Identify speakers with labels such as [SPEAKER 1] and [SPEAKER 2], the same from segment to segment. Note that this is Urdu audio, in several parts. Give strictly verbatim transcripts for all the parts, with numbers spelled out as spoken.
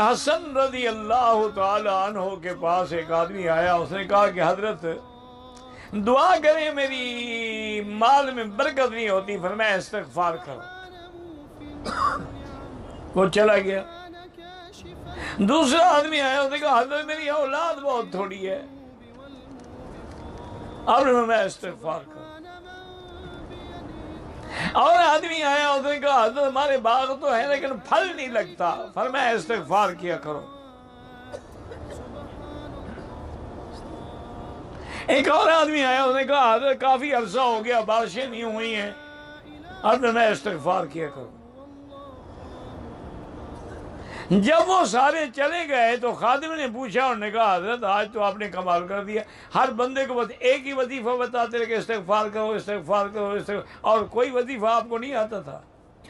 [SPEAKER 1] حسن رضی اللہ تعالی عنہ کے پاس ایک آدمی آیا، اس نے کہا کہ حضرت دعا کریں میری مال میں برکت نہیں ہوتی، فرمایا استغفار کرو۔ وہ چلا گیا۔ دوسرا آدمی آیا، اس نے کہا حضرت میری اولاد بہت تھوڑی ہے، اب میں استغفار کروں۔ اور آدمی آیا، اس نے کہا حضرت ہمارے باغ تو ہے لیکن پھل نہیں لگتا، فرمایا استغفار کیا کرو۔ ایک اور آدمی آیا، اس نے کہا حضرت کافی عرصہ ہو گیا بارشیں نہیں ہوئی ہیں، اب میں استغفار کیا کروں۔ جب وہ سارے چلے گئے تو خادم نے پوچھا، انہوں نے کہا حضرت آج تو آپ نے کمال کر دیا، ہر بندے کو بس ایک ہی وظیفہ بتاتے رہے کہ استغفار کرو استغفار کرو استغفار، اور کوئی وظیفہ آپ کو نہیں آتا تھا۔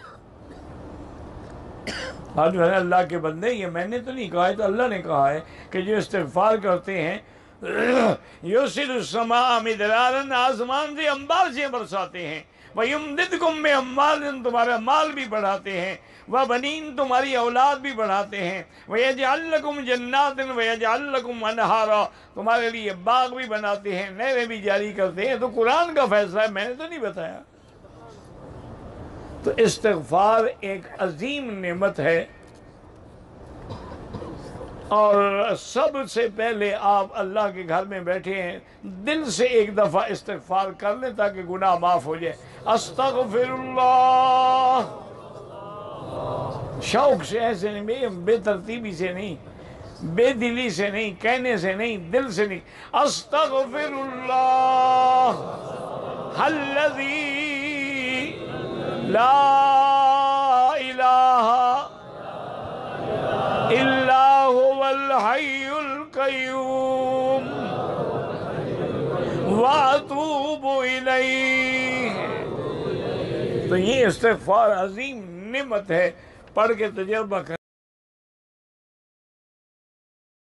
[SPEAKER 1] آج میں نے اللہ کے بندے، یہ میں نے تو نہیں کہا ہے، تو اللہ نے کہا ہے کہ جو استغفار کرتے ہیں یرسل السماء مدرارا، آسمان سے انبار سے برساتے ہیں، وَيُمْدِدْكُمْ بِأَمْوَالٍ، تمہارا مال بھی بڑھاتے ہیں، وَبَنِينَ، تمہاری اولاد بھی بڑھاتے ہیں، وَيَجْعَلْ لَكُمْ جَنَّاتٍ وَيَجْعَلْ لَكُمْ أَنْهَارًا، تمہارے لیے باغ بھی بناتے ہیں، نہریں بھی جاری کرتے ہیں۔ تو قرآن کا فیصلہ ہے، میں نے تو نہیں بتایا۔ تو استغفار ایک عظیم نعمت ہے، اور سب سے پہلے آپ اللہ کے گھر میں بیٹھے ہیں، دل سے ایک دفعہ استغفار کر لیں تاکہ گناہ معاف ہو جائے۔ استغفر اللہ، شوق سے، ایسے نہیں، بے ترتیبی سے نہیں، بے دلی سے نہیں، کہنے سے نہیں، دل سے نہیں۔ استغفر اللہ الذی لا الہ الا هو الحی القیوم واتوب الیہ۔ تو یہ استغفار عظیم نعمت ہے، پڑھ کے تجربہ کر۔